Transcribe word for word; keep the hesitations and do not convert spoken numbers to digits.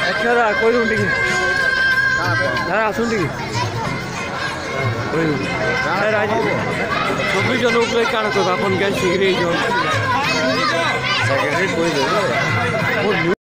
अच्छा दा कोई उठी दादा आसुन टी कोई दादा आज चौबीस जन उपरे काण को अपन गैस सिगरेट जो सेक्रेटरी कोई